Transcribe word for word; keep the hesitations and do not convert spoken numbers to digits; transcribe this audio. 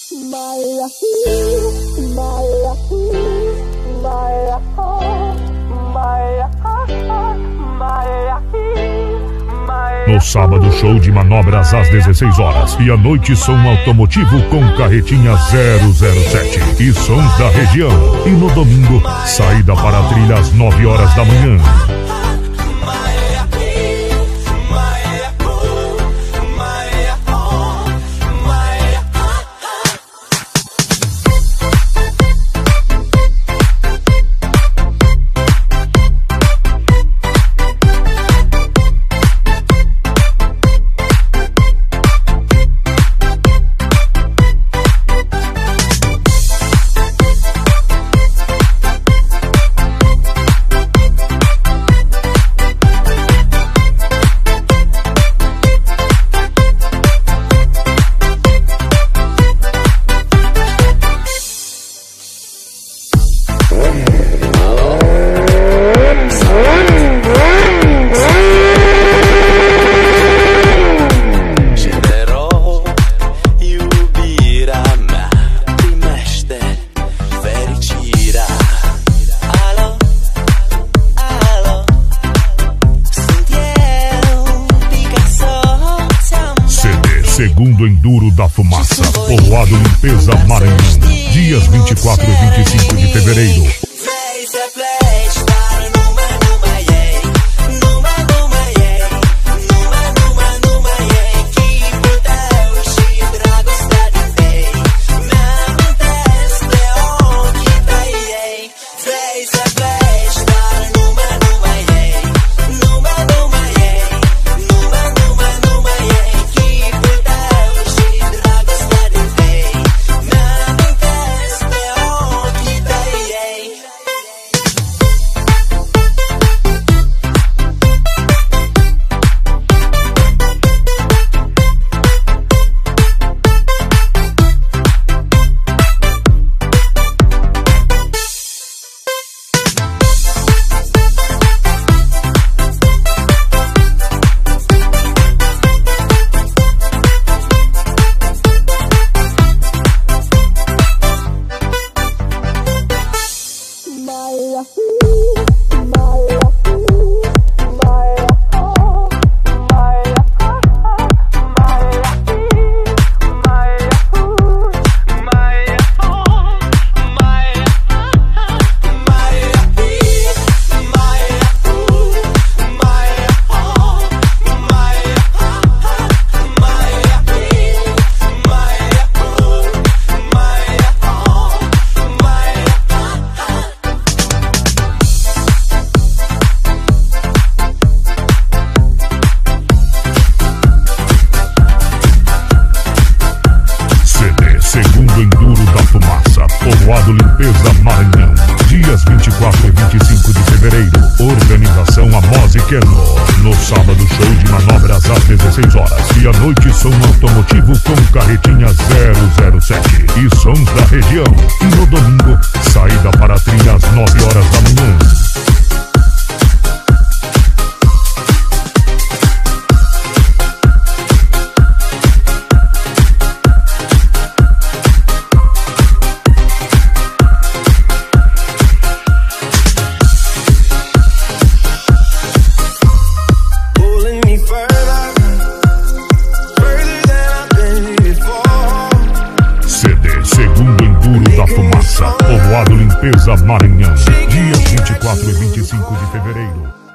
No sábado, show de manobras às dezesseis horas. E à noite, som automotivo com carretinha zero zero sete e sons da região. E no domingo, saída para a trilha às nove horas da manhã. Segundo Enduro da Fumaça, Povoado Limpeza Maranhão, dias vinte e quatro e vinte e cinco de fevereiro. Povoado Limpeza Maranhão, dias vinte e quatro e vinte e cinco de fevereiro. Organização Amos e Keno. No sábado, show de manobras às dezesseis horas. E à noite, som automotivo com carretinha zero zero sete e sons da região. E no domingo, saída para a trilha às nove horas da manhã. Segundo Enduro da Fumaça, Povoado Limpeza Maranhão, dias vinte e quatro e vinte e cinco de fevereiro.